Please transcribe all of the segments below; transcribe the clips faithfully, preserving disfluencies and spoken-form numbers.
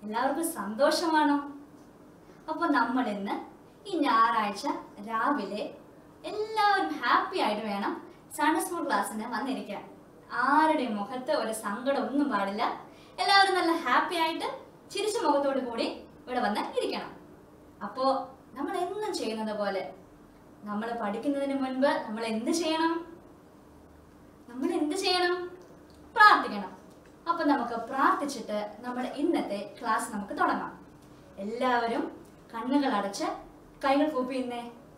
എല്ലാവർക്കും സന്തോഷമാണോ? അപ്പോൾ നമ്മൾ ഇന്ന് ഈ ഞായറാഴ്ച രാവിലെ എല്ലാവരും ഹാപ്പി ആയിട്ട് വേണം സൺഡേ സ്കൂൾ ക്ലാസ്സിന് വന്നിരിക്കാൻ. ആരുടെയും മുഖത്ത് ഒരു സങ്കടം ഒന്നും പാടില്ല. എല്ലാവരും നല്ല ഹാപ്പി ആയിട്ട് ചിരിച്ച മുഖത്തോടു കൂടി ഇവിടെ വന്ന് ഇരിക്കണം. അപ്പോൾ നമ്മൾ എന്നും ചെയ്യുന്നത് പോലെ നമ്മൾ പഠിക്കുന്നതിന് മുൻപ് നമ്മൾ എന്ത് ചെയ്യണം? നമ്മൾ എന്ത് ചെയ്യണം? പ്രാർത്ഥിക്കണം. അപ്പൊ നമുക്ക് പ്രാർത്ഥിച്ചിട്ട് നമ്മുടെ ഇന്നത്തെ ക്ലാസ് നമുക്ക് തുടങ്ങാം. എല്ലാവരും കണ്ണുകൾ അടച്ച് കൈകൾ കൂപ്പിയുന്നേ.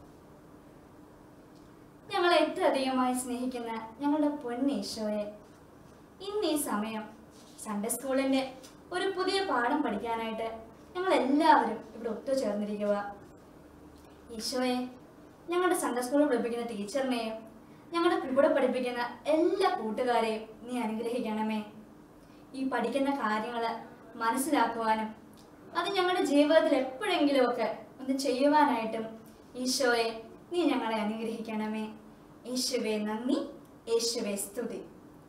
ഞങ്ങളെ എത്ര അധികമായി സ്നേഹിക്കുന്ന ഞങ്ങളുടെ പൊന്നീശോയെ, ഇന്ന് ഈ സമയം സൺഡേ സ്കൂളിന്റെ ഒരു പുതിയ പാഠം പഠിക്കാനായിട്ട് ഞങ്ങൾ എല്ലാവരും ഇവിടെ ഒത്തുചേർന്നിരിക്കുക. ഈശോയെ, ഞങ്ങളുടെ സൺഡേ സ്കൂളിൽ പഠിപ്പിക്കുന്ന ടീച്ചറിനെയും ഞങ്ങളുടെ കൂടെ പഠിപ്പിക്കുന്ന എല്ലാ കൂട്ടുകാരെയും നീ അനുഗ്രഹിക്കണമേ. ഈ പഠിക്കുന്ന കാര്യങ്ങൾ മനസ്സിലാക്കുവാനും അത് ഞങ്ങളുടെ ജീവിതത്തിൽ എപ്പോഴെങ്കിലുമൊക്കെ ഒന്ന് ചെയ്യുവാനായിട്ടും ഈശോയെ നീ ഞങ്ങളെ അനുഗ്രഹിക്കണമേ. യേശുവേ നന്ദി, യേശുവേ സ്തുതി.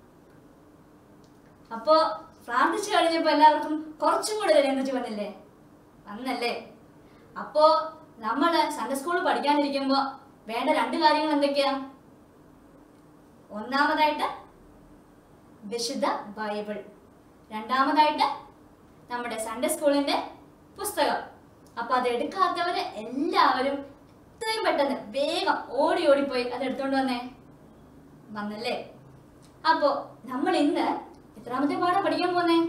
അപ്പോ പ്രാർത്ഥിച്ചു കഴിഞ്ഞപ്പോ എല്ലാവർക്കും കുറച്ചും കൂടെ ഒരു എനർജി വന്നില്ലേ? വന്നല്ലേ? അപ്പോ നമ്മള് സൺഡേ സ്കൂളിൽ പഠിക്കാനിരിക്കുമ്പോ വേണ്ട രണ്ട് കാര്യങ്ങൾ എന്തൊക്കെയാ? ഒന്നാമതായിട്ട് വിശുദ്ധ ബൈബിൾ, രണ്ടാമതായിട്ട് നമ്മുടെ സൺഡേ സ്കൂളിന്റെ പുസ്തകം. അപ്പൊ അത് എടുക്കാത്തവര് എല്ലാവരും ഇത്രയും പെട്ടെന്ന് വേഗം ഓടി ഓടിപ്പോയി അത് എടുത്തോണ്ട് വന്നേ. വന്നല്ലേ? അപ്പോ നമ്മൾ ഇന്ന് എത്രാമത്തെ പാഠം പഠിക്കാൻ പോന്നേ?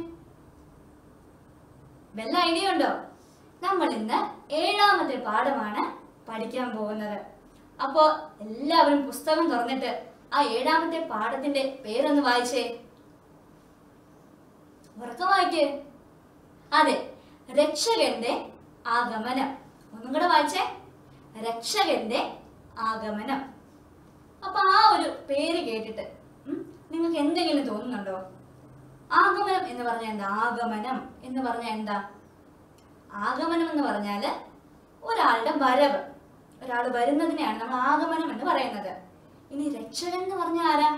വല്ല ഐഡിയ ഉണ്ടോ? നമ്മൾ ഇന്ന് ഏഴാമത്തെ പാഠമാണ് പഠിക്കാൻ പോകുന്നത്. അപ്പോ എല്ലാവരും പുസ്തകം തുറന്നിട്ട് ആ ഏഴാമത്തെ പാഠത്തിന്റെ പേരൊന്ന് വായിച്ചേ. ഉറക്കം വായിക്കേ. അതെ, രക്ഷകന്റെ ആഗമനം. ഒന്നും കൂടെ വായിച്ചേ. രക്ഷകന്റെ ആഗമനം. അപ്പൊ ആ ഒരു പേര് കേട്ടിട്ട് നിങ്ങൾക്ക് എന്തെങ്കിലും തോന്നുന്നുണ്ടോ? ആഗമനം എന്ന് പറഞ്ഞാൽ എന്താ? ആഗമനം എന്ന് പറഞ്ഞാൽ എന്താ? ആഗമനം എന്ന് പറഞ്ഞാല് ഒരാളുടെ വരവ്, ഒരാൾ വരുന്നതിനെയാണ് നമ്മൾ ആഗമനം എന്ന് പറയുന്നത്. ഇനി രക്ഷകൻ എന്ന് പറഞ്ഞ ആരാ?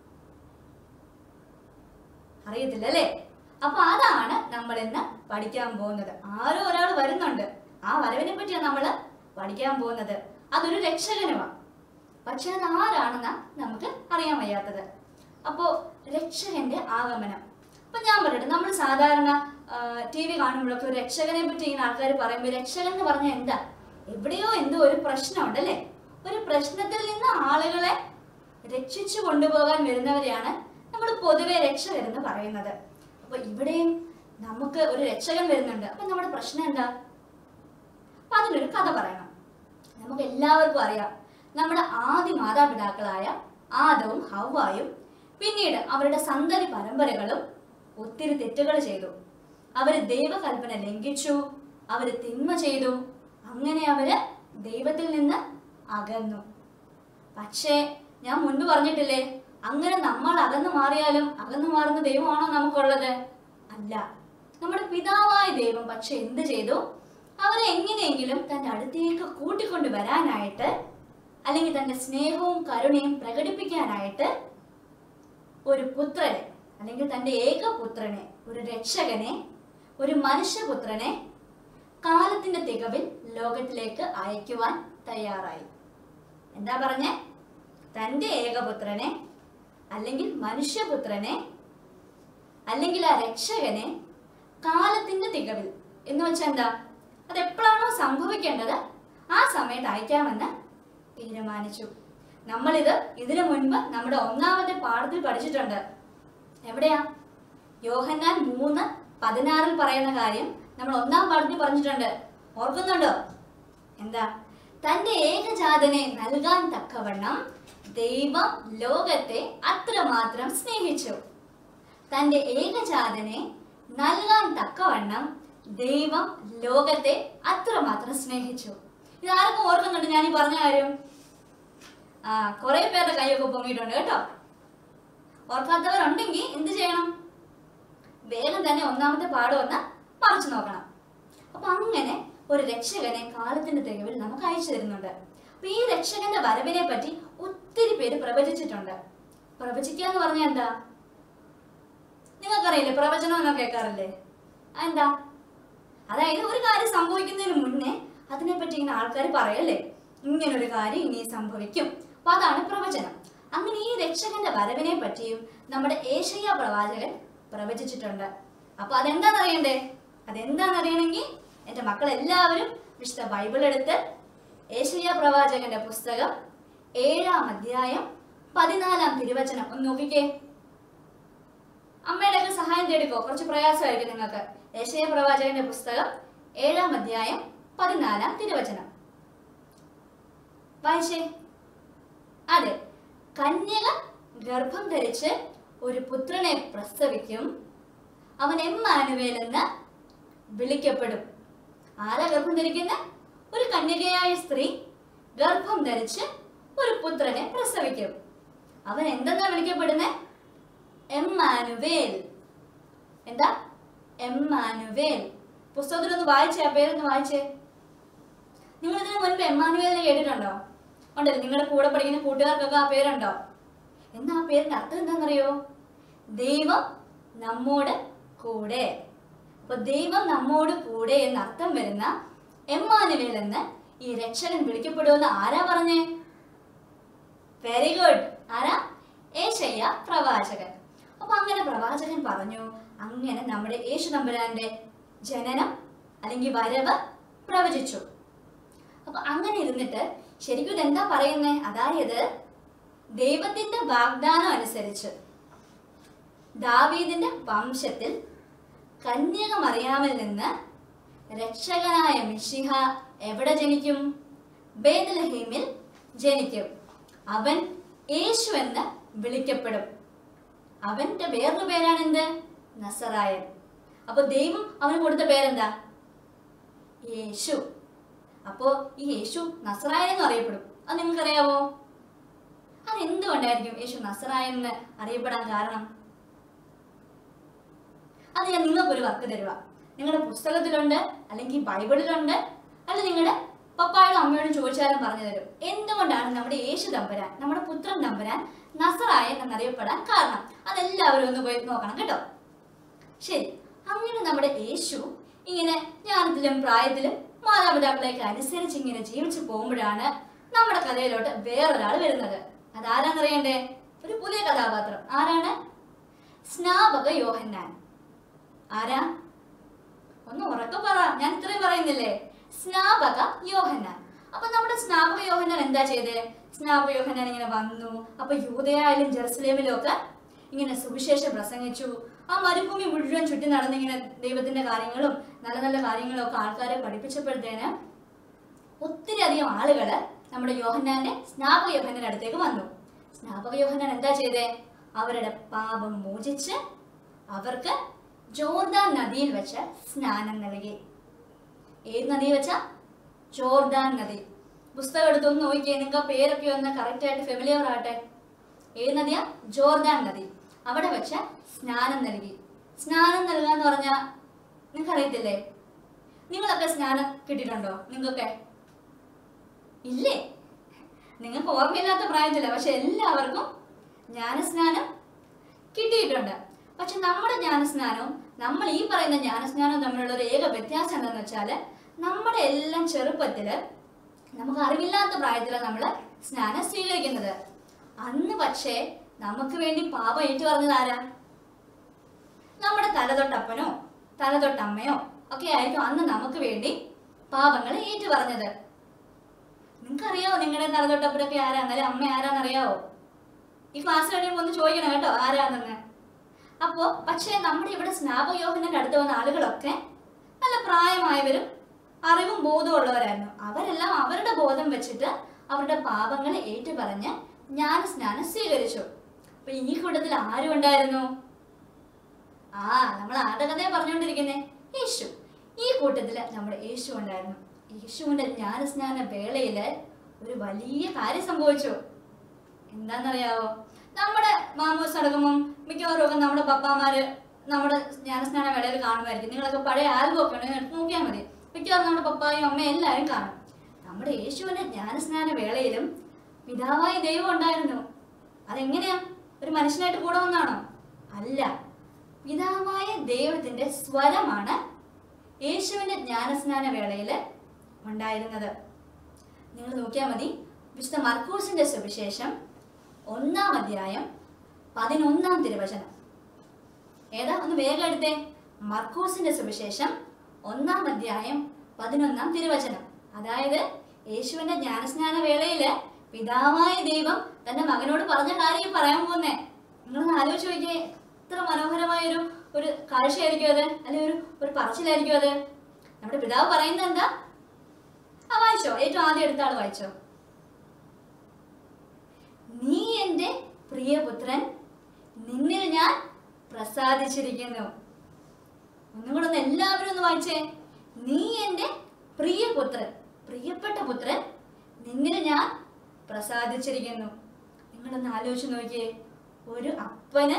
അറിയത്തില്ല അല്ലേ? അപ്പൊ അതാണ് നമ്മൾ ഇന്ന് പഠിക്കാൻ പോകുന്നത്. ആരോ ഒരാൾ വരുന്നുണ്ട്, ആ വരവിനെ പറ്റിയാണ് നമ്മൾ പഠിക്കാൻ പോകുന്നത്. അതൊരു രക്ഷകനുമാണ്. പക്ഷെ അത് ആരാണെന്നാ നമുക്ക് അറിയാൻ വയ്യാത്തത്. അപ്പോ രക്ഷകന്റെ ആഗമനം. അപ്പൊ ഞാൻ പറയട്ടെ, നമ്മൾ സാധാരണ ടി വി കാണുമ്പോഴൊക്കെ ഒരു രക്ഷകനെ പറ്റി ഇങ്ങനെ ആൾക്കാർ പറയുമ്പോൾ രക്ഷകൻ എന്ന് പറഞ്ഞാൽ എന്താ? എവിടെയോ എന്തോ ഒരു പ്രശ്നമുണ്ടല്ലേ? ഒരു പ്രശ്നത്തിൽ നിന്ന് ആളുകളെ രക്ഷിച്ചു കൊണ്ടുപോകാൻ വരുന്നവരെയാണ് നമ്മൾ പൊതുവെ രക്ഷകരെന്ന് പറയുന്നത്. അപ്പൊ ഇവിടെയും നമുക്ക് ഒരു രക്ഷകൻ വരുന്നുണ്ട്. അപ്പൊ നമ്മുടെ പ്രശ്നം എന്താ? അപ്പൊ അതിനൊരു കഥ പറയണം. നമുക്ക് എല്ലാവർക്കും അറിയാം, നമ്മുടെ ആദ്യ മാതാപിതാക്കളായ ആദവും ഹവ്വായും പിന്നീട് അവരുടെ സന്തതി പരമ്പരകളും ഒത്തിരി തെറ്റുകൾ ചെയ്തു. അവര് ദൈവകൽപ്പന ലംഘിച്ചു, അവര് തിന്മ ചെയ്തു. അങ്ങനെ അവര് ദൈവത്തിൽ നിന്ന് അകന്നു. പക്ഷേ ഞാൻ മുൻപ് പറഞ്ഞിട്ടില്ലേ, അങ്ങനെ നമ്മൾ അകന്നു മാറിയാലും അകന്നു മാറുന്ന ദൈവമാണോ നമുക്കുള്ളത്? അല്ല. നമ്മുടെ പിതാവായ ദൈവം പക്ഷെ എന്ത് ചെയ്തു? അവരെ എങ്ങനെയെങ്കിലും തന്റെ അടുത്തേക്ക് കൂട്ടിക്കൊണ്ടു വരാനായിട്ട്, അല്ലെങ്കിൽ തന്റെ സ്നേഹവും കരുണയും പ്രകടിപ്പിക്കാനായിട്ട് ഒരു പുത്രനെ, അല്ലെങ്കിൽ തന്റെ ഏകപുത്രനെ, ഒരു രക്ഷകനെ, ഒരു മനുഷ്യപുത്രനെ കാലത്തിന്റെ തികവിൽ ലോകത്തിലേക്ക് അയക്കുവാൻ തയ്യാറായി. എന്താ പറഞ്ഞേ? തന്റെ ഏകപുത്രനെ, അല്ലെങ്കിൽ മനുഷ്യപുത്രനെ, അല്ലെങ്കിൽ ആ രക്ഷകനെ കാലത്തിന്റെ തികവിൽ എന്ന് വെച്ചാൽ എന്താ? അതെപ്പോഴാണോ സംഭവിക്കേണ്ടത് ആ സമയത്ത് അയക്കാമെന്ന് തീരുമാനിച്ചു. നമ്മളിത് ഇതിനു മുൻപ് നമ്മുടെ ഒന്നാമത്തെ പാഠത്തിൽ പഠിച്ചിട്ടുണ്ട്. എവിടെയാ? യോഹന്നാൻ മൂന്ന് പതിനാറിൽ പറയുന്ന കാര്യം നമ്മൾ ഒന്നാം പാഠത്തിൽ പറഞ്ഞിട്ടുണ്ട്. ഓർക്കുന്നുണ്ടോ? എന്താ? തന്റെ ഏകജാതനെ നൽകാൻ തക്കവണ്ണം ദൈവം ലോകത്തെ അത്രമാത്രം സ്നേഹിച്ചു. തന്റെ ഏകജാതനെ നൽകാൻ തക്കവണ്ണം ദൈവം ലോകത്തെ അത്രമാത്രം സ്നേഹിച്ചു. ഇതാർക്കും ഓർക്കുന്നുണ്ട് ഞാൻ ഈ പറഞ്ഞ കാര്യം? ആ, കുറെ പേരുടെ കൈയൊക്കെ പൊങ്ങിയിട്ടുണ്ട് കേട്ടോ. ഓർക്കാത്തവരുണ്ടെങ്കിൽ എന്ത് ചെയ്യണം? വേഗം തന്നെ ഒന്നാമത്തെ പാഠം ഒന്ന് പറിച്ചു നോക്കണം. അപ്പൊ അങ്ങനെ ഒരു രക്ഷകനെ കാലത്തിന്റെ തികവിൽ നമുക്ക് അയച്ചു തരുന്നുണ്ട്. അപ്പൊ ഈ രക്ഷകന്റെ വരവിനെ പറ്റി ഒത്തിരി പേര് പ്രവചിച്ചിട്ടുണ്ട്. പ്രവചിക്കുക എന്ന് പറഞ്ഞാൽ എന്താ? നിങ്ങൾക്കറിയില്ലേ? പ്രവചനം എന്നൊക്കെ കേൾക്കാറില്ലേ? എന്താ? അതായത് ഒരു കാര്യം സംഭവിക്കുന്നതിന് മുന്നേ അതിനെപ്പറ്റി ഇങ്ങനെ ആൾക്കാർ പറയല്ലേ, ഇങ്ങനൊരു കാര്യം ഇനി സംഭവിക്കും. അപ്പൊ അതാണ് പ്രവചനം. അങ്ങനെ ഈ രക്ഷകന്റെ വരവിനെ പറ്റിയും നമ്മുടെ ഏശയ്യാ പ്രവാചകൻ പ്രവചിച്ചിട്ടുണ്ട്. അപ്പൊ അതെന്താണെന്നറിയണ്ടേ? അതെന്താണെന്നറിയണമെങ്കിൽ എൻ്റെ മക്കളെല്ലാവരും വിശുദ്ധ ബൈബിൾ എടുത്ത് ഏശയ്യാ പ്രവാചകന്റെ പുസ്തകം ഏഴാം അധ്യായം പതിനാലാം തിരുവചനം ഒന്ന് നോക്കിക്കേ. അമ്മയുടെ ഒക്കെ സഹായം തേടിക്കോ, കുറച്ച് പ്രയാസമായിരിക്കും നിങ്ങൾക്ക്. ഏശയ്യാ പ്രവാചകന്റെ പുസ്തകം ഏഴാം അധ്യായം പതിനാലാം തിരുവചനം വായിച്ചേ. അതെ, കന്യക ഗർഭം ധരിച്ച് ഒരു പുത്രനെ പ്രസവിക്കും, അവൻ എമ്മാനുവേൽ എന്ന് വിളിക്കപ്പെടും. ആരാ ഗർഭം ധരിക്കുന്ന? ഒരു കന്യകയായ സ്ത്രീ ഗർഭം ധരിച്ച് ഒരു പുത്രനെ പ്രസവിക്കും. അവൻ എന്തെന്നാ വിളിക്കപ്പെടുന്നത്? എമ്മാനുവേൽ. എന്താ? എമ്മാനുവേൽ. പുസ്തകത്തിലൊന്ന് വായിച്ചേ, ആ പേരൊന്ന് വായിച്ചേ. നിങ്ങൾ ഇതിനു മുൻപ് എമ്മാനുവേലിനെ കേട്ടിട്ടുണ്ടോ? ഉണ്ടല്ലോ, നിങ്ങളുടെ കൂടെ പഠിക്കുന്ന കൂട്ടുകാർക്കൊക്കെ ആ പേരുണ്ടോ? എന്നാ ആ പേരിന്റെ അർത്ഥം എന്താണെന്നറിയോ? ദൈവം നമ്മോട് കൂടെ. അപ്പൊ ദൈവം നമ്മോട് കൂടെ എന്ന് അർത്ഥം വരുന്ന എമ്മാനുവേൽ എന്ന് ഈ രക്ഷകൻ വിളിക്കപ്പെടുമെന്ന് ആരാ പറഞ്ഞേ? Very good. ആരാ? ഏശയ്യാ പ്രവാചകൻ. അപ്പൊ അങ്ങനെ പ്രവാചകൻ പറഞ്ഞു. അങ്ങനെ നമ്മുടെ യേശു തമ്പുരാന്റെ ജനനം അല്ലെങ്കിൽ വരവ് പ്രവചിച്ചു. അപ്പൊ അങ്ങനെ ഇരുന്നിട്ട് ശരിക്കും ഇതെന്താ പറയുന്നേ? അതായത് ദൈവത്തിന്റെ വാഗ്ദാനം അനുസരിച്ച് ദാവീദിന്റെ വംശത്തിൽ കന്യക മറിയാമിൽ നിന്ന് രക്ഷകനായ മിശിഹ എവിടെ ജനിക്കും? ബേത്ലഹേമിൽ ജനിക്കും. അവൻ യേശു എന്ന് വിളിക്കപ്പെടും. അവന്റെ വേറൊരു പേരാണ് എന്ത്? നസറായൻ. അപ്പൊ ദൈവം അവന് കൊടുത്ത പേരെന്താ? യേശു. അപ്പോ ഈ യേശു നസറായൻ എന്ന് അറിയപ്പെടും. അത് നിങ്ങൾക്കറിയാവോ? അതെന്തുകൊണ്ടായിരിക്കും യേശു നസറായൻ എന്ന് അറിയപ്പെടാൻ കാരണം? അത് ഞാൻ നിങ്ങൾക്കൊരു വർക്ക് തരുക. നിങ്ങളുടെ പുസ്തകത്തിലുണ്ട്, അല്ലെങ്കിൽ ബൈബിളിലുണ്ട്, അല്ലെങ്കിൽ നിങ്ങളുടെ പപ്പായോടും അമ്മയോടും ചോദിച്ചാലും പറഞ്ഞു തരും. എന്തുകൊണ്ടാണ് നമ്മുടെ യേശു തമ്പുരാൻ, നമ്മുടെ പുത്രൻ തമ്പുരാൻ നസറായൻ എന്നറിയപ്പെടാൻ കാരണം? അതെല്ലാവരും ഒന്ന് പോയി നോക്കണം കേട്ടോ. ശരി, അങ്ങനെ നമ്മുടെ യേശു ഇങ്ങനെ ജ്ഞാനത്തിലും പ്രായത്തിലും മാതാപിതാക്കളേക്ക് അനുസരിച്ച് ഇങ്ങനെ ജീവിച്ചു പോകുമ്പോഴാണ് നമ്മുടെ കഥയിലോട്ട് വേറൊരാൾ വരുന്നത്. അതാരാന്നറിയണ്ടേ? ഒരു പുതിയ കഥാപാത്രം. ആരാണ്? സ്നാപക യോഹന്നാൻ. ആരാ? ഒന്ന് ഉറക്കെ പറ, ഞാൻ ഇത്രയും പറയുന്നില്ലേ. സ്നാപക യോഹന്നാൻ. അപ്പൊ നമ്മുടെ സ്നാപക യോഹന്നാൻ എന്താ ചെയ്തേ? സ്നാപക യോഹന്നാൻ ഇങ്ങനെ വന്നു. അപ്പൊ യൂദയായാലും ജെറുസലേമിലും ഒക്കെ ഇങ്ങനെ സുവിശേഷം പ്രസംഗിച്ചു. ആ മരുഭൂമി മുഴുവൻ ചുറ്റി നടന്നിങ്ങനെ ദൈവത്തിന്റെ കാര്യങ്ങളും നല്ല നല്ല കാര്യങ്ങളും ഒക്കെ ആൾക്കാരെ പഠിപ്പിച്ചപ്പോഴത്തേന് ഒത്തിരി അധികം ആളുകള് നമ്മുടെ യോഹന്നാന്റെ സ്നാപക യോഹന്നാന്റെ അടുത്തേക്ക് വന്നു. സ്നാപക യോഹന്നാൻ എന്താ ചെയ്തേ? അവരുടെ പാപം മോചിച്ച് അവർക്ക് ജോർദാൻ നദിയിൽ വെച്ച് സ്നാനം നൽകി. ഏത് നദി വെച്ച? ജോർദാൻ നദി. പുസ്തകം എടുത്തൊന്ന് നോക്കിയേ, നിങ്ങൾക്ക് ആ പേരൊക്കെ ഒന്ന് കറക്റ്റ് ആയിട്ട് ഫെമിലിയർ ആട്ടെ. ഏത് നദിയാ? ജോർദാൻ നദി. അവിടെ വെച്ച് സ്നാനം നൽകി. സ്നാനം നൽകുക എന്ന് പറഞ്ഞാൽ നിങ്ങൾക്ക് അറിയത്തില്ലേ? നിങ്ങളൊക്കെ സ്നാനം കിട്ടിയിട്ടുണ്ടോ? നിങ്ങൾക്കൊക്കെ ഇല്ലേ? നിങ്ങൾക്ക് ഓർമ്മയില്ലാത്ത പ്രായത്തില്ല, പക്ഷെ എല്ലാവർക്കും ജ്ഞാനസ്നാനം കിട്ടിയിട്ടുണ്ട്. പക്ഷെ നമ്മുടെ ജ്ഞാനസ്നാനവും നമ്മൾ ഈ പറയുന്ന ജ്ഞാനസ്നാനവും തമ്മിലുള്ള ഒരു ഏക വ്യത്യാസം എന്താണെന്ന് വെച്ചാൽ, നമ്മുടെ എല്ലാം ചെറുപ്പത്തില് നമുക്ക് അറിവില്ലാത്ത പ്രായത്തിലാണ് നമ്മൾ സ്നാനം സ്വീകരിക്കുന്നത്. അന്ന് പക്ഷേ നമുക്ക് വേണ്ടി പാപം ഏറ്റു പറഞ്ഞത് ആരാ? നമ്മുടെ തലതൊട്ടപ്പനോ തലതൊട്ടമ്മയോ ഒക്കെ ആയിരിക്കും അന്ന് നമുക്ക് വേണ്ടി പാപങ്ങൾ ഏറ്റു പറഞ്ഞത്. നിങ്ങൾക്കറിയാവോ നിങ്ങളുടെ തലതൊട്ടപ്പനൊക്കെ ആരാ? എന്നാലും അമ്മ ആരാന്നറിയാവോ? ഈ ക്ലാസ് കഴിയുമ്പോൾ ഒന്ന് ചോദിക്കണം കേട്ടോ ആരാന്നെന്ന്. അപ്പോ പക്ഷേ നമ്മുടെ ഇവിടെ സ്നാപക യോഹന്നാന്റെ അടുത്ത് വന്ന ആളുകളൊക്കെ നല്ല പ്രായമായവരും അറിവും ബോധവും ഉള്ളവരായിരുന്നു. അവരെല്ലാം അവരുടെ ബോധം വെച്ചിട്ട് അവരുടെ പാപങ്ങൾ ഏറ്റു പറഞ്ഞ് ജ്ഞാനസ്നാനം സ്വീകരിച്ചു. അപ്പൊ ഈ കൂട്ടത്തിൽ ആരും ഉണ്ടായിരുന്നു? ആ നമ്മൾ ആരുടെ കഥയെ പറഞ്ഞുകൊണ്ടിരിക്കുന്നേ? യേശു. ഈ കൂട്ടത്തില് നമ്മുടെ യേശു ഉണ്ടായിരുന്നു. യേശുവിന്റെ ജ്ഞാനസ്നാന വേളയില് ഒരു വലിയ കാര്യം സംഭവിച്ചു. എന്താന്നറിയാവോ? നമ്മുടെ മാമൂസ് നടക്കുമ്പം മിക്കവാറും ഒക്കെ നമ്മുടെ പപ്പാമാര് നമ്മുടെ ജ്ഞാനസ്നാന വേളയിൽ കാണുമായിരിക്കും. നിങ്ങളൊക്കെ പഴയ ആൽബം ഒക്കെ ഉണ്ടെങ്കിൽ നോക്കിയാൽ മതി. മിക്കവാറും നമ്മുടെ പപ്പായും അമ്മയും എല്ലാവരും കാണും. നമ്മുടെ യേശുവിന്റെ ജ്ഞാനസ്നാന വേളയിലും പിതാവായ ദൈവം ഉണ്ടായിരുന്നു. അതെങ്ങനെയാ? ഒരു മനുഷ്യനായിട്ട് കൂടെ വന്നാണോ? അല്ല, പിതാവായ ദൈവത്തിന്റെ സ്വരമാണ് യേശുവിന്റെ ജ്ഞാനസ്നാന വേളയിൽ ഉണ്ടായിരുന്നത്. നിങ്ങൾ നോക്കിയാൽ മതി, വിശുദ്ധ മർക്കോസിന്റെ സുവിശേഷം ഒന്നാം അധ്യായം പതിനൊന്നാം തിരുവചനം. ഏതാ? ഒന്ന് വേഗം എടുത്തേ. മർക്കോസിന്റെ സുവിശേഷം ഒന്നാം അധ്യായം പതിനൊന്നാം തിരുവചനം. അതായത് യേശുവിന്റെ ജ്ഞാനസ്നാന വേളയില് പിതാവായ ദൈവം തന്റെ മകനോട് പറഞ്ഞ കാര്യം പറയാൻ പോകുന്നേ. നിങ്ങളൊന്ന് ആലോചിച്ച് നോക്കിയേ, എത്ര മനോഹരമായ ഒരു ഒരു കാഴ്ചയായിരിക്കും അത്, അല്ലെങ്കിൽ ഒരു ഒരു പറച്ചിലായിരിക്കും അത്. നമ്മുടെ പിതാവ് പറയുന്നത് എന്താ? ആ വായിച്ചോ, ഏറ്റവും ആദ്യം എടുത്ത ആള് വായിച്ചോ. നീ എന്റെ പ്രിയപുത്രൻ, നിന്നിൽ ഞാൻ പ്രസാദിച്ചിരിക്കുന്നു. ഒന്നും കൂടെ ഒന്ന് എല്ലാവരും ഒന്ന് വായിച്ചേ. നീ എന്റെ പ്രിയപുത്രൻ, പ്രിയപ്പെട്ട പുത്രൻ, നിന്നിൽ ഞാൻ പ്രസാദിച്ചിരിക്കുന്നു. നിങ്ങളൊന്ന് ആലോചിച്ച് നോക്കിയേ, ഒരു അപ്പന്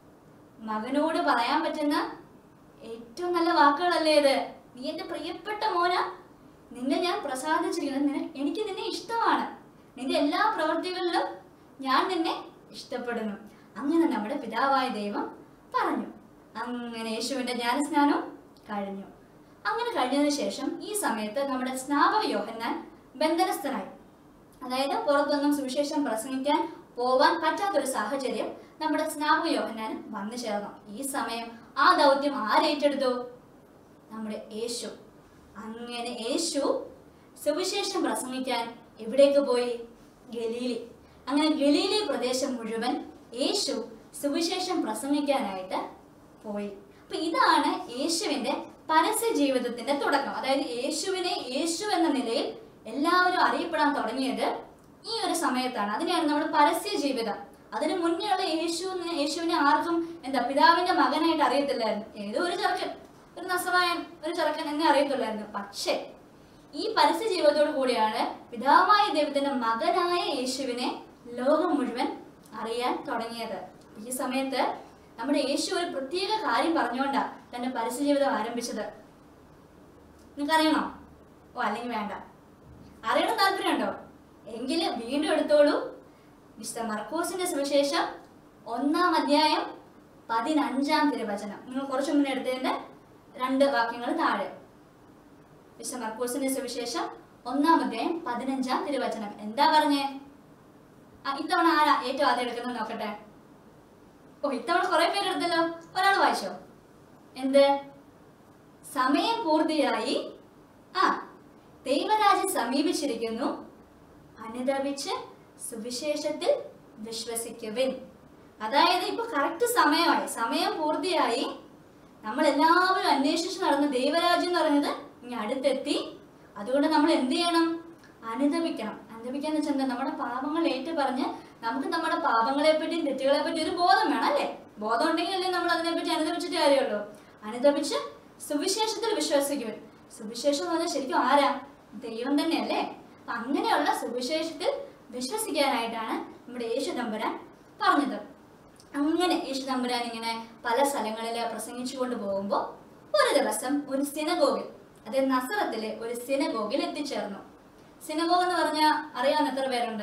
മകനോട് പറയാൻ പറ്റുന്ന ഏറ്റവും നല്ല വാക്കുകളല്ലേ ഇത്? നീ എന്റെ പ്രിയപ്പെട്ട മോന, നിന്നെ ഞാൻ പ്രസാദിച്ചിരിക്കുന്നു, എനിക്ക് നിന്നെ ഇഷ്ടമാണ്, നിന്റെ എല്ലാ പ്രവൃത്തികളിലും ഞാൻ നിന്നെ ഇഷ്ടപ്പെടുന്നു. അങ്ങനെ നമ്മുടെ പിതാവായ ദൈവം പറഞ്ഞു. അങ്ങനെ യേശുവിന്റെ ജ്ഞാനസ്നാനം കഴിഞ്ഞു. അങ്ങനെ കഴിഞ്ഞതിന് ശേഷം ഈ സമയത്ത് നമ്മുടെ സ്നാപക യോഹന്നാൻ ബന്ധനസ്ഥനായി. അതായത് പുറത്തൊന്നും സുവിശേഷം പ്രസംഗിക്കാൻ പോവാൻ പറ്റാത്തൊരു സാഹചര്യം നമ്മുടെ സ്നാപക യോഹന്നാൻ വന്നു ചേർന്നു. ഈ സമയം ആ ദൗത്യം ആരേറ്റെടുത്തു? നമ്മുടെ യേശു. അങ്ങനെ യേശു സുവിശേഷം പ്രസംഗിക്കാൻ എവിടേക്ക് പോയി? ഗലീലി. അങ്ങനെ ഗലീലി പ്രദേശം മുഴുവൻ യേശു സുവിശേഷം പ്രസംഗിക്കാനായിട്ട് പോയി. അപ്പൊ ഇതാണ് യേശുവിന്റെ പരസ്യ ജീവിതത്തിന്റെ തുടക്കം. അതായത് യേശുവിനെ യേശു എന്ന നിലയിൽ എല്ലാവരും അറിയപ്പെടാൻ തുടങ്ങിയത് ഈ ഒരു സമയത്താണ്. അതിനെയാണ് നമ്മൾ പരസ്യ ജീവിതം. അതിന് മുന്നേ ഉള്ള യേശു യേശുവിനെ ആർക്കും എന്താ പിതാവിന്റെ മകനായിട്ട് അറിയത്തില്ലായിരുന്നു. ഏതോ ഒരു ചെറുക്കൻ, ഒരു നസറായൻ, ഒരു ചെറുക്കൻ എന്നെ അറിയത്തില്ലായിരുന്നു. പക്ഷേ ഈ പരസ്യ ജീവിതത്തോടു കൂടിയാണ് പിതാവായ ദൈവത്തിന്റെ മകനായ യേശുവിനെ ലോകം മുഴുവൻ അറിയാൻ തുടങ്ങിയത്. ഈ സമയത്ത് നമ്മുടെ യേശു ഒരു പ്രത്യേക കാര്യം പറഞ്ഞുകൊണ്ടാ തന്റെ പരസ്യ ജീവിതം ആരംഭിച്ചത്. നിങ്ങൾക്ക് അറിയണോ? ഓ, അല്ലെങ്കിൽ വേണ്ട. അറിയണം താല്പര്യമുണ്ടോ? എങ്കിൽ വീണ്ടും എടുത്തോളൂ. വിശുദ്ധ മർക്കോസിന്റെ സുവിശേഷം ഒന്നാം അധ്യായം പതിനഞ്ചാം തിരുവചനം. നിങ്ങൾ കുറച്ചു മുന്നേ എടുത്തതിന്റെ രണ്ട് വാക്യങ്ങൾ താഴെ. വിശുദ്ധ മർക്കോസിന്റെ സുവിശേഷം ഒന്നാം അധ്യായം പതിനഞ്ചാം തിരുവചനം എന്താ പറഞ്ഞേ? ആ ഇത്തവണ ആരാ ഏറ്റവും ആദ്യം എടുക്കുന്നത് നോക്കട്ടെ. ഓ, ഇത്തവണ കുറെ പേരെടുത്തല്ലോ. ഒരാൾ വായിച്ചോ. എന്ത്? സമയം പൂർത്തിയായി, ആ ദൈവരാജ്യം സമീപിച്ചിരിക്കുന്നു, അനുദപിച്ച് സുവിശേഷത്തിൽ വിശ്വസിക്കുവിൻ. അതായത് ഇപ്പൊ കറക്റ്റ് സമയമായി, സമയം പൂർത്തിയായി. നമ്മൾ എല്ലാവരും അന്വേഷിച്ച് നടന്ന ദൈവരാജ്യം എന്ന് പറയുന്നത് ഇനി അടുത്തെത്തി. അതുകൊണ്ട് നമ്മൾ എന്ത് ചെയ്യണം? അനുദപിക്കണം. അനുദപിക്കാന്ന് വെച്ചാൽ എന്താ? നമ്മുടെ പാപങ്ങൾ ഏറ്റു പറഞ്ഞ് നമുക്ക് നമ്മുടെ പാപങ്ങളെ പറ്റിയും തെറ്റുകളെ പറ്റി ഒരു ബോധം വേണം, അല്ലേ? ബോധം ഉണ്ടെങ്കിൽ അല്ലേ നമ്മൾ അതിനെപ്പറ്റി അനുദപിച്ചിട്ട് കാര്യമുള്ളൂ. അനുദപിച്ച് സുവിശേഷത്തിൽ വിശ്വസിക്കുവിൻ. സുവിശേഷം എന്ന് പറഞ്ഞാൽ ശരിക്കും ആരാ? ദൈവം തന്നെയല്ലേ? അപ്പൊ അങ്ങനെയുള്ള സുവിശേഷത്തിൽ വിശ്വസിക്കാനായിട്ടാണ് നമ്മുടെ യേശു തമ്പുരാൻ പറഞ്ഞത്. അങ്ങനെ യേശു തമ്പുരാൻ ഇങ്ങനെ പല സ്ഥലങ്ങളിൽ പ്രസംഗിച്ചു കൊണ്ട് പോകുമ്പോൾ ഒരു ദിവസം ഒരു സിനഗോഗിൽ, അതായത് നസറത്തിലെ ഒരു സിനഗോഗിൽ എത്തിച്ചേർന്നു. സിനഗോഗ് എന്ന് പറഞ്ഞാൽ അറിയാവുന്ന എത്ര പേരുണ്ട്?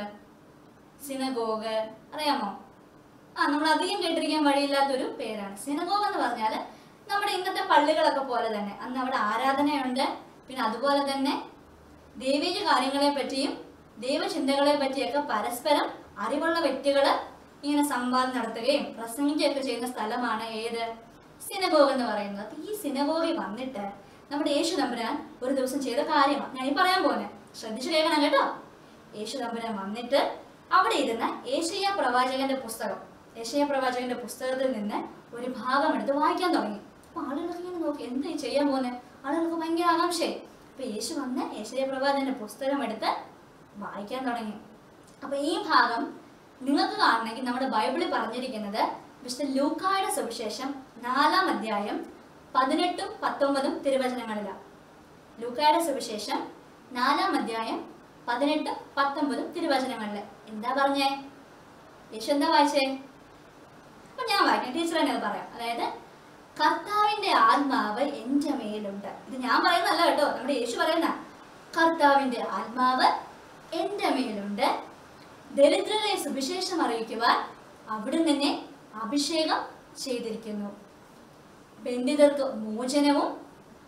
സിനഗോഗ് അറിയാമോ? ആ നമ്മൾ അധികം കേട്ടിരിക്കാൻ വഴിയില്ലാത്തൊരു പേരാണ്. സിനഗോഗ് എന്ന് പറഞ്ഞാൽ നമ്മുടെ ഇന്നത്തെ പള്ളികളൊക്കെ പോലെ തന്നെ അന്ന് അവിടെ ആരാധനയുണ്ട്. പിന്നെ അതുപോലെ തന്നെ ദൈവിക കാര്യങ്ങളെ പറ്റിയും ദൈവചിന്തകളെ പറ്റിയൊക്കെ പരസ്പരം അറിവുള്ള വ്യക്തികൾ ഇങ്ങനെ സംവാദം നടത്തുകയും പ്രസംഗിക്കുകയൊക്കെ ചെയ്യുന്ന സ്ഥലമാണ് ഏത്? സിനഗോഗ് എന്ന് പറയുന്നത്. അപ്പൊ ഈ സിനഗോഗിൽ വന്നിട്ട് നമ്മുടെ യേശു തമ്പുരാൻ ഒരു ദിവസം ചെയ്ത കാര്യമാണ് ഞാൻ ഈ പറയാൻ പോകുന്നത്. ശ്രദ്ധിച്ചു കേൾക്കണം കേട്ടോ. യേശു തമ്പുരാൻ വന്നിട്ട് അവിടെ ഇരുന്ന് യേശയ്യാ പ്രവാചകന്റെ പുസ്തകം യേശയ്യാ പ്രവാചകന്റെ പുസ്തകത്തിൽ നിന്ന് ഒരു ഭാഗം എടുത്ത് വായിക്കാൻ തുടങ്ങി. അപ്പൊ ആളുകളൊക്കെ ഇങ്ങനെ നോക്കി, എന്താ ഈ ചെയ്യാൻ പോകുന്നത്? ആളുകൾക്ക് ഭയങ്കര ആകാംക്ഷയായി. അപ്പൊ യേശു വന്ന് യേശയ്യാ പ്രവാചകന്റെ പുസ്തകം എടുത്ത് വായിക്കാൻ തുടങ്ങി. അപ്പൊ ഈ ഭാഗം നിങ്ങൾക്ക് കാണണമെങ്കിൽ നമ്മുടെ ബൈബിളിൽ പറഞ്ഞിരിക്കുന്നത് വിശുദ്ധ ലൂക്കായുടെ സുവിശേഷം നാലാം അധ്യായം പതിനെട്ടും പത്തൊമ്പതും തിരുവചനങ്ങളിലാണ്. ലൂക്കായുടെ സുവിശേഷം നാലാം അധ്യായം പതിനെട്ടും പത്തൊമ്പതും തിരുവചനങ്ങളില് എന്താ പറഞ്ഞേ? യേശു എന്താ വായിച്ചേ? അപ്പൊ ഞാൻ വായിക്കാം, ടീച്ചർ തന്നെ അത് പറയാം. അതായത് കർത്താവിന്റെ ആത്മാവ് എന്റെ മേലുണ്ട്. ഇത് ഞാൻ പറയുന്നതല്ല കേട്ടോ, നമ്മുടെ യേശു പറയുന്ന. കർത്താവിന്റെ ആത്മാവ് എന്റെ മേലുണ്ട്, ദരിദ്രരെ സുവിശേഷം അറിയിക്കുവാൻ അവിടുന്ന് എന്നെ അഭിഷേകം ചെയ്തിരിക്കുന്നു. ബന്ധിതർക്ക് മോചനവും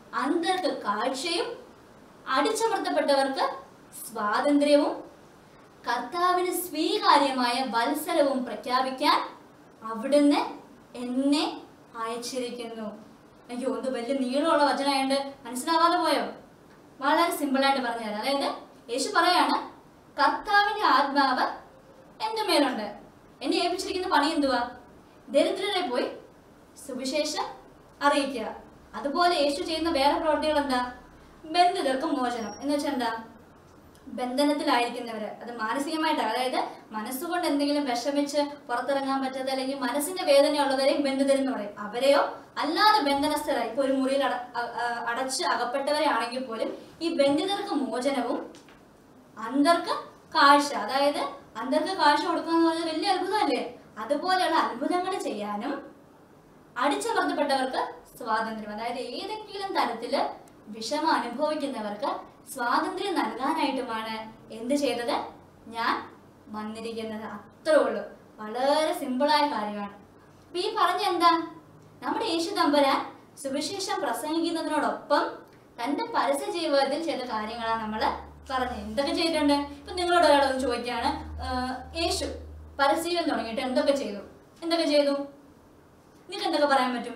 അന്ധർക്ക് കാഴ്ചയും അടിച്ചമർത്തപ്പെട്ടവർക്ക് സ്വാതന്ത്ര്യവും കർത്താവിന് സ്വീകാര്യമായ വത്സരവും പ്രഖ്യാപിക്കാൻ അവിടുന്ന് എന്നെ അയച്ചിരിക്കുന്നു. അയ്യോ, ഇത് വലിയ നീളമുള്ള വചനമായിട്ട് മനസ്സിലാവാതെ പോയോ? വളരെ സിമ്പിളായിട്ട് പറഞ്ഞു തരാം. അതായത് യേശു പറയാണ്, കർത്താവിന്റെ ആത്മാവ് എന്റെ മേലുണ്ട്. എന്നെ ഏൽപ്പിച്ചിരിക്കുന്ന പണി എന്തുവാ? ദരിദ്രരെ പോയി സുവിശേഷം അറിയിക്കുക. അതുപോലെ യേശു ചെയ്യുന്ന വേറെ പ്രവൃത്തികൾ എന്താ? ബന്ധിതർക്ക് മോചനം എന്ന് വെച്ചാൽ എന്താ? ബന്ധനത്തിലായിരിക്കുന്നവര്, അത് മാനസികമായിട്ടാണ്, അതായത് മനസ്സുകൊണ്ട് എന്തെങ്കിലും വിഷമിച്ച് പുറത്തിറങ്ങാൻ പറ്റാത്ത അല്ലെങ്കിൽ മനസ്സിന്റെ വേദനയുള്ളവരെയും ബന്ധിതരെന്ന് പറയും. അവരെയോ അല്ലാതെ ബന്ധനസ്ഥരായി ഇപ്പൊ ഒരു മുറിയിൽ അട അടച്ച് അകപ്പെട്ടവരെ ആണെങ്കിൽ പോലും ഈ ബന്ധിതർക്ക് മോചനവും അന്ധർക്ക് കാഴ്ച, അതായത് അന്ധർക്ക് കാഴ്ച കൊടുക്കുക എന്ന് പറഞ്ഞാൽ വലിയ അത്ഭുതമല്ലേ? അതുപോലെയുള്ള അത്ഭുതങ്ങൾ ചെയ്യാനും അടിച്ചമർത്തപ്പെട്ടവർക്ക് സ്വാതന്ത്ര്യം, അതായത് ഏതെങ്കിലും തരത്തില് വിഷമം അനുഭവിക്കുന്നവർക്ക് സ്വാതന്ത്ര്യം നൽകാനായിട്ടുമാണ് എന്ത് ചെയ്തത്? ഞാൻ വന്നിരിക്കുന്നത്. അത്രേ ഉള്ളൂ. വളരെ സിമ്പിളായ കാര്യമാണ്. അപ്പൊ ഈ പറഞ്ഞ എന്താ? നമ്മുടെ യേശു തമ്പുരാൻ സുവിശേഷം പ്രസംഗിക്കുന്നതിനോടൊപ്പം തന്റെ പരസ്യ ജീവിതത്തിൽ ചെയ്ത കാര്യങ്ങളാണ് നമ്മൾ പറഞ്ഞത്. എന്തൊക്കെ ചെയ്തിട്ടുണ്ട്? ഇപ്പൊ നിങ്ങളോട് ഒരാളൊന്ന് ചോദിക്കുകയാണ്, യേശു പരസ്യം തുടങ്ങിയിട്ട് എന്തൊക്കെ ചെയ്തു? എന്തൊക്കെ ചെയ്തു? നിങ്ങൾക്ക് എന്തൊക്കെ പറയാൻ പറ്റും?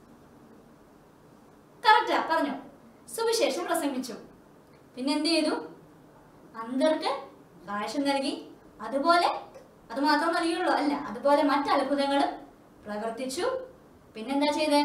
കറക്റ്റാ, പറഞ്ഞു. സുവിശേഷം പ്രസംഗിച്ചു. പിന്നെ എന്ത് ചെയ്തു? അന്ധർക്ക് കാഴ്ച നൽകി. അതുപോലെ അത് മാത്രം നൽകിയുള്ളൂ അല്ല, അതുപോലെ മറ്റ് അത്ഭുതങ്ങളും പ്രവർത്തിച്ചു. പിന്നെന്താ ചെയ്തേ?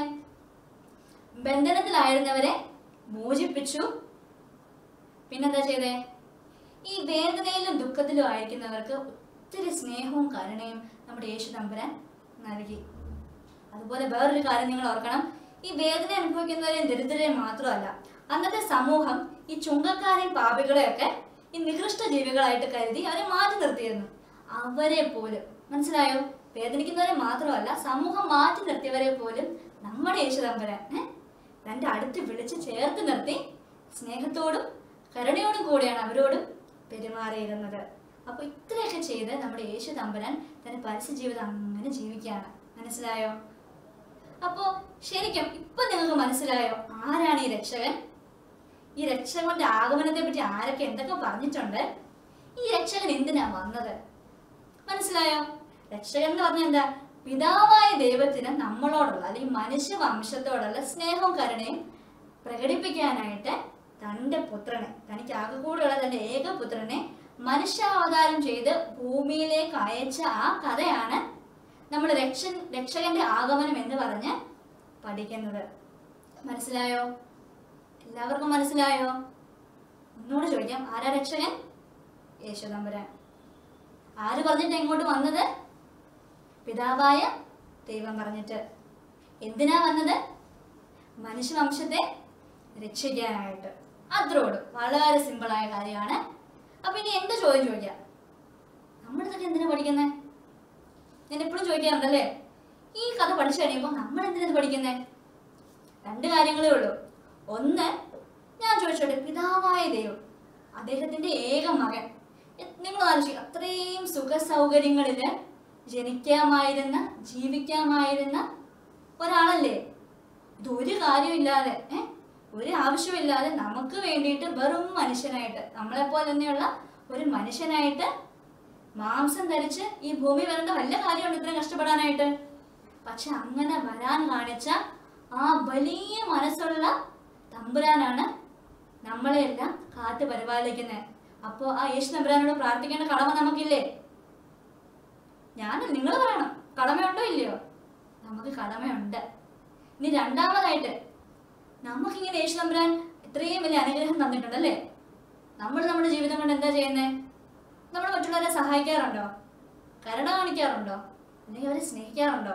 ബന്ധനത്തിലായിരുന്നവരെ മോചിപ്പിച്ചു. പിന്നെന്താ ചെയ്തേ? ഈ വേദനയിലും ദുഃഖത്തിലും ആയിരിക്കുന്നവർക്ക് ഒത്തിരി സ്നേഹവും കരുണയും നമ്മുടെ യേശു തമ്പുരാൻ നൽകി. അതുപോലെ വേറൊരു കാര്യം നിങ്ങൾ ഓർക്കണം, ഈ വേദന അനുഭവിക്കുന്നവരെയും ദരിദ്രരെയും മാത്രമല്ല, അന്നത്തെ സമൂഹം ഈ ചുങ്കക്കാരെയും പാപികളെയൊക്കെ ഈ നികൃഷ്ട ജീവികളായിട്ട് കരുതി അവരെ മാറ്റി നിർത്തിയിരുന്നു. അവരെ പോലും, മനസ്സിലായോ? വേദനിക്കുന്നവരെ മാത്രമല്ല, സമൂഹം മാറ്റി നിർത്തിയവരെ പോലും നമ്മുടെ യേശു തമ്പുരാൻ തന്റെ അടുത്ത് വിളിച്ച് ചേർത്ത് നിർത്തി സ്നേഹത്തോടും കരുണയോടും കൂടിയാണ് അവരോടും പെരുമാറിയിരുന്നത്. അപ്പൊ ഇത്രയൊക്കെ ചെയ്ത് നമ്മുടെ യേശു തമ്പുരാൻ തന്റെ പരസ്യ ജീവിതം അങ്ങനെ ജീവിക്കുകയാണ്. മനസ്സിലായോ? അപ്പോ ശരിക്കും ഇപ്പൊ നിങ്ങൾക്ക് മനസ്സിലായോ ആരാണ് ഈ രക്ഷകൻ? ഈ രക്ഷകന്റെ ആഗമനത്തെ പറ്റി ആരൊക്കെ എന്തൊക്കെ പറഞ്ഞിട്ടുണ്ട്? ഈ രക്ഷകൻ എന്തിനാ വന്നത്? മനസ്സിലായോ? രക്ഷകൻ എന്ന് പറഞ്ഞാൽ എന്താ? പിതാവായ ദൈവത്തിന് നമ്മളോടുള്ള അല്ലെങ്കിൽ മനുഷ്യ വംശത്തോടുള്ള സ്നേഹവും കരുണയും പ്രകടിപ്പിക്കാനായിട്ട് തന്റെ പുത്രനെ, തനിക്ക് ആകെക്കൂടെയുള്ള തന്റെ ഏകപുത്രനെ മനുഷ്യാവതാരം ചെയ്ത് ഭൂമിയിലേക്ക് അയച്ച ആ കഥയാണ് നമ്മൾ രക്ഷ രക്ഷകന്റെ ആഗമനം എന്ന് പറഞ്ഞ് പഠിക്കുന്നത്. മനസ്സിലായോ? എല്ലാവർക്കും മനസ്സിലായോ? ഒന്നുകൂടെ ചോദിക്കാം, ആരാ രക്ഷകൻ? യേശു തമ്പുരാൻ. ആര് പറഞ്ഞിട്ട് എങ്ങോട്ട് വന്നത്? പിതാവായ ദൈവം പറഞ്ഞിട്ട്. എന്തിനാ വന്നത്? മനുഷ്യവംശത്തെ രക്ഷിക്കാനായിട്ട്. അത്രോട് വളരെ സിമ്പിളായ കാര്യമാണ്. അപ്പൊ ഇനി എന്ത് ചോദ്യം ചോദിക്കാം? നമ്മളിതൊക്കെ എന്തിനാ പഠിക്കുന്നത്? ഞാൻ എപ്പോഴും ചോദിക്കാറുണ്ടല്ലേ, ഈ കഥ പഠിച്ചു കഴിയുമ്പോൾ നമ്മൾ എന്തിനാ പഠിക്കുന്നേ? രണ്ട് കാര്യങ്ങളേ ഉള്ളൂ. ഒന്ന്, ഞാൻ ചോദിച്ചോട്ടെ, പിതാവായ ദൈവം, അദ്ദേഹത്തിന്റെ ഏക മകൻ, നിങ്ങൾ ആലോചിക്കുക, അത്രയും സുഖ സൗകര്യങ്ങളില് ജനിക്കാമായിരുന്ന ജീവിക്കാമായിരുന്ന ഒരാളല്ലേ? ഇത് ഒരു കാര്യമില്ലാതെ ഏഹ് ഒരു ആവശ്യമില്ലാതെ നമുക്ക് വേണ്ടിയിട്ട് വെറും മനുഷ്യനായിട്ട്, നമ്മളെപ്പോലെ തന്നെയുള്ള ഒരു മനുഷ്യനായിട്ട് മാംസം ധരിച്ച് ഈ ഭൂമി വരേണ്ട വല്ല കാര്യമുണ്ട് ഇത്രയും കഷ്ടപ്പെടാനായിട്ട്? പക്ഷെ അങ്ങനെ വരാൻ കാണിച്ച ആ വലിയ മനസ്സുള്ള തമ്പുരാനാണ് നമ്മളെല്ലാം കാത്തു പരിപാലിക്കുന്നത്. അപ്പോ ആ യേശു തമ്പുരാനോട് പ്രാർത്ഥിക്കേണ്ട കടമ നമുക്കില്ലേ? ഞാൻ നിങ്ങൾ പറയണം, കടമയുണ്ടോ ഇല്ലയോ? നമുക്ക് കടമയുണ്ട്. ഇനി രണ്ടാമതായിട്ട്, നമുക്കിങ്ങനെ യേശു തമ്പുരാൻ ഇത്രയും വലിയ അനുഗ്രഹം തന്നിട്ടുണ്ടല്ലേ? നമ്മൾ നമ്മുടെ ജീവിതം കൊണ്ട് എന്താ ചെയ്യുന്നത്? നമ്മൾ മറ്റുള്ളവരെ സഹായിക്കാറുണ്ടോ? കരുണ കാണിക്കാറുണ്ടോ? അല്ലെങ്കിൽ അവരെ സ്നേഹിക്കാറുണ്ടോ?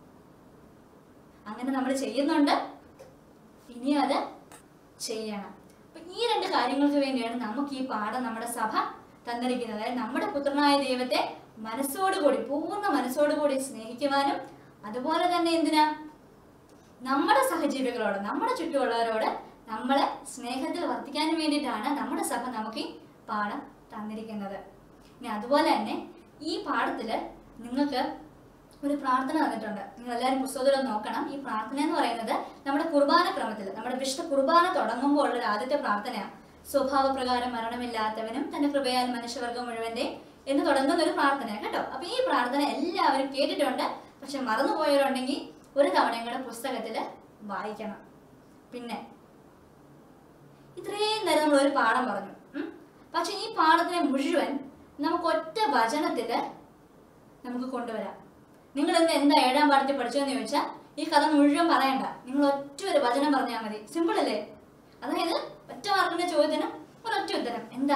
അങ്ങനെ നമ്മൾ ചെയ്യുന്നുണ്ട്, ഇനി അത് ചെയ്യണം. അപ്പൊ ഈ രണ്ട് കാര്യങ്ങൾക്ക് വേണ്ടിയാണ് നമുക്ക് ഈ പാഠം നമ്മുടെ സഭ തന്നിരിക്കുന്നത്. അതായത് നമ്മുടെ പുത്രനായ ദൈവത്തെ മനസ്സോടുകൂടി, പൂർണ്ണ മനസ്സോടുകൂടി സ്നേഹിക്കുവാനും അതുപോലെ തന്നെ എന്തിനാ നമ്മുടെ സഹജീവികളോട്, നമ്മുടെ ചുറ്റുമുള്ളവരോട് നമ്മളെ സ്നേഹത്തിൽ വർത്തിക്കാനും വേണ്ടിയിട്ടാണ് നമ്മുടെ സഭ നമുക്ക് ഈ പാഠം തന്നിരിക്കുന്നത്. ഇനി അതുപോലെ തന്നെ ഈ പാഠത്തില് നിങ്ങൾക്ക് ഒരു പ്രാർത്ഥന തന്നിട്ടുണ്ട്. നിങ്ങൾ എല്ലാവരും പുസ്തകത്തിൽ നോക്കണം. ഈ പ്രാർത്ഥന എന്ന് പറയുന്നത് നമ്മുടെ കുർബാന ക്രമത്തിൽ, നമ്മുടെ വിശുദ്ധ കുർബാന തുടങ്ങുമ്പോൾ ഉള്ള ആദ്യത്തെ പ്രാർത്ഥനയാണ്. സ്വഭാവപ്രകാരം മരണമില്ലാത്തവനും തന്റെ കൃപയാൽ മനുഷ്യവർഗം മുഴുവന്റെ എന്ന് തുടങ്ങുന്ന ഒരു പ്രാർത്ഥനയാണ് കേട്ടോ. അപ്പൊ ഈ പ്രാർത്ഥന എല്ലാവരും കേട്ടിട്ടുണ്ട്. പക്ഷെ മറന്നുപോയവരുണ്ടെങ്കിൽ ഒരു തവണയും കൂടെ പുസ്തകത്തില് വായിക്കണം. പിന്നെ ഇത്രയും നേരം നമ്മൾ ഒരു പാഠം പറഞ്ഞു. പക്ഷെ ഈ പാഠത്തിനെ മുഴുവൻ നമുക്ക് ഒറ്റ വചനത്തില് നമുക്ക് കൊണ്ടുവരാം. നിങ്ങൾ ഇന്ന് എന്താ ഏഴാം പാഠത്തിൽ പഠിച്ചതെന്ന് ചോദിച്ചാൽ ഈ കഥ മുഴുവൻ പറയണ്ട, നിങ്ങൾ ഒറ്റ ഒരു വചനം പറഞ്ഞാൽ മതി. സിമ്പിൾ അല്ലേ? അതായത് ഒറ്റ മാർക്കിന്റെ ചോദ്യത്തിന് ഒരൊറ്റ ഉത്തരം. എന്താ?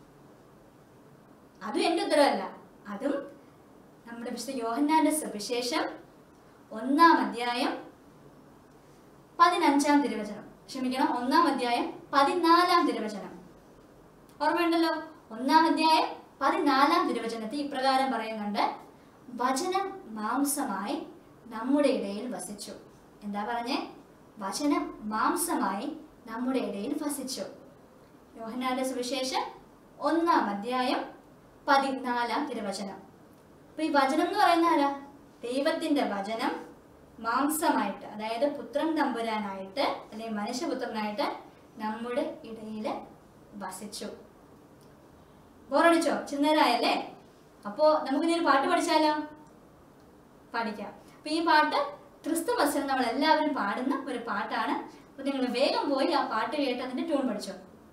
അതും എന്റെ ഉത്തരവല്ല, അതും നമ്മുടെ വിശുദ്ധ യോഹന്നാന്റെ സുവിശേഷം ഒന്നാം അധ്യായം പതിനഞ്ചാം തിരുവചനം, ക്ഷമിക്കണം, ഒന്നാം അധ്യായം പതിനാലാം തിരുവചനം. ഓർമ്മയുണ്ടല്ലോ? ഒന്നാം അധ്യായം പതിനാലാം തിരുവചനത്തിൽ ഇപ്രകാരം പറയുന്നുണ്ട്, വചനം മാംസമായി നമ്മുടെ ഇടയിൽ വസിച്ചു. എന്താ പറഞ്ഞേ? വചനം മാംസമായി നമ്മുടെ ഇടയിൽ വസിച്ചു. യോഹന്നാന്റെ സുവിശേഷം ഒന്നാം അധ്യായം പതിനാലാം തിരുവചനം. അപ്പൊ ഈ വചനം എന്ന് പറയുന്ന ആരാ? ദൈവത്തിന്റെ വചനം മാംസമായിട്ട്, അതായത് പുത്രൻ തമ്പുരാനായിട്ട് അല്ലെങ്കിൽ മനുഷ്യപുത്രനായിട്ട് നമ്മുടെ ഇടയിൽ വസിച്ചു. ബോറടിച്ചോ? ചിന്നരായല്ലേ? അപ്പോ നമുക്ക് ഒരു പാട്ട് പഠിച്ചാലോ? പഠിക്കാം. അപ്പൊ ഈ പാട്ട് ക്രിസ്തുമസിന് നമ്മൾ എല്ലാവരും പാടുന്ന ഒരു പാട്ടാണ്. അപ്പൊ നിങ്ങൾ വേഗം പോയി ആ പാട്ട് കേട്ട് അതിന്റെ ട്യൂൺ പഠിച്ചോ.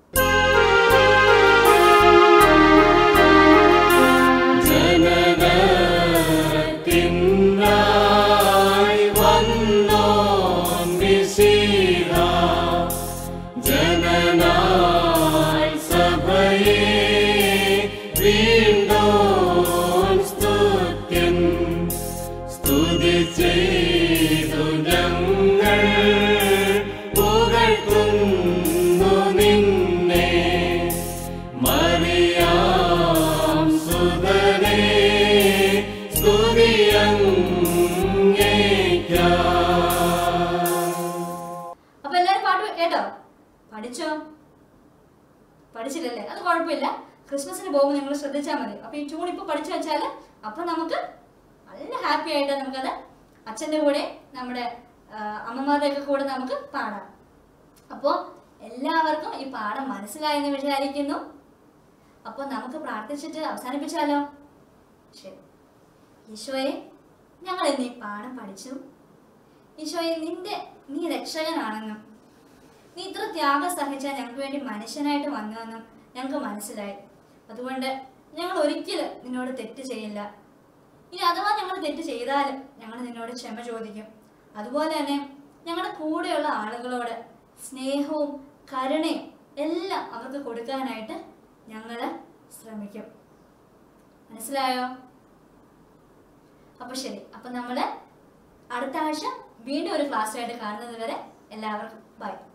അപ്പൊ എല്ലാരും പാട്ട് കേട്ടോ? പഠിച്ചോ? പഠിച്ചില്ലല്ലേ? അത് കുഴപ്പമില്ല. ക്രിസ്മസിന് പോകുമ്പോൾ നിങ്ങൾ ശ്രദ്ധിച്ചാൽ മതി. അപ്പൊ ഈ ട്യൂൺ ഇപ്പൊ പഠിച്ചു വെച്ചാല് അപ്പൊ നമുക്ക് നല്ല ഹാപ്പി ആയിട്ട് നമുക്കത് അച്ഛൻ്റെ കൂടെ നമ്മുടെ അമ്മമാരുടെ ഒക്കെ കൂടെ നമുക്ക് പാടാം. അപ്പോ എല്ലാവർക്കും ഈ പാഠം മനസ്സിലായെന്ന് വിചാരിക്കുന്നു. അപ്പൊ നമുക്ക് പ്രാർത്ഥിച്ചിട്ട് അവസാനിപ്പിച്ചാലോ? ശരി. ഈശോയെ, ഞങ്ങൾ ഇന്ന് ഈ പാഠം പഠിച്ചു. ഈശോയെ, നിന്റെ നീ രക്ഷകനാണെന്നും നീ ഇത്ര ത്യാഗം സഹിച്ചാൽ ഞങ്ങൾക്ക് വേണ്ടി മനുഷ്യനായിട്ട് വന്നുവെന്നും ഞങ്ങൾക്ക് മനസ്സിലായി. അതുകൊണ്ട് ഞങ്ങൾ ഒരിക്കലും നിന്നോട് തെറ്റ് ചെയ്യില്ല. ഇനി അഥവാ ഞങ്ങൾ തെറ്റ് ചെയ്താൽ ഞങ്ങൾ നിന്നോട് ക്ഷമ ചോദിക്കും. അതുപോലെ തന്നെ ഞങ്ങളുടെ കൂടെയുള്ള ആളുകളോട് സ്നേഹവും കരുണയും എല്ലാം അവർക്ക് കൊടുക്കാനായിട്ട് ഞങ്ങൾ ശ്രമിക്കും. മനസ്സിലായോ? അപ്പൊ ശരി. അപ്പൊ നമ്മള് അടുത്ത ആഴ്ച വീണ്ടും ഒരു ക്ലാസ്സായിട്ട് കാണുന്നത് വരെ എല്ലാവർക്കും ബൈ.